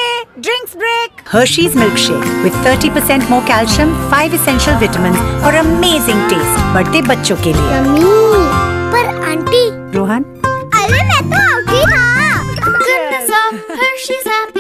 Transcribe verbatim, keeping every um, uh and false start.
Drinks break. Hershey's milkshake with thirty percent more calcium, five essential vitamins और amazing taste. बढ़ते बच्चों के लिए. यम्मी. पर आंटी. रोहन. अरे मैं तो आउट ही था. Goodness of Hershey's apple.